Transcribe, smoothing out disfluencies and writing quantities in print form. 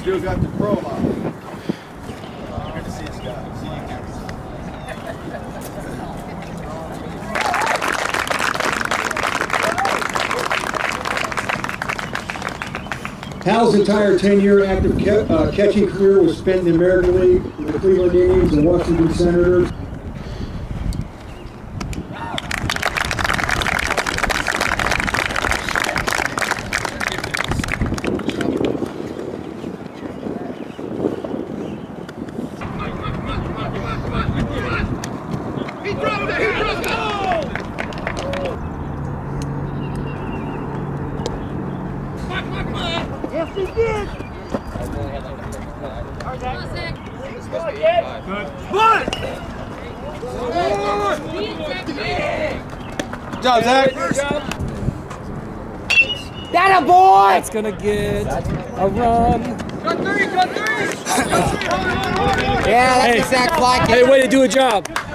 Still got the promo. Good to see you, Scott. See you again. Hal's entire 10-year active catching career was spent in the American League with the Cleveland Indians and Washington Senators. Yes, he did. Good job, Zach. That a boy. That's gonna get a run. Cut three. Yeah, that's a sack fly kick. Hey, way to do a job.